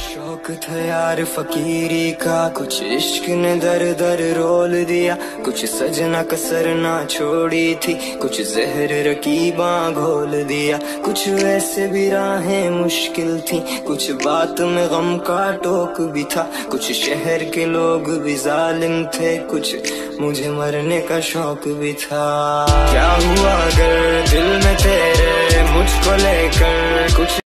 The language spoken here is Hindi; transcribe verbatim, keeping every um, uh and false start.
शौक था यार फकीरी का, कुछ इश्क ने दर दर रोल दिया। कुछ सजना कसर ना छोड़ी थी, कुछ जहर रकीबा घोल दिया। कुछ वैसे भी राहें मुश्किल थी, कुछ बात में गम का टोक भी था। कुछ शहर के लोग भी जालिम थे, कुछ मुझे मरने का शौक भी था। क्या हुआ अगर दिल में तेरे मुझको लेकर कुछ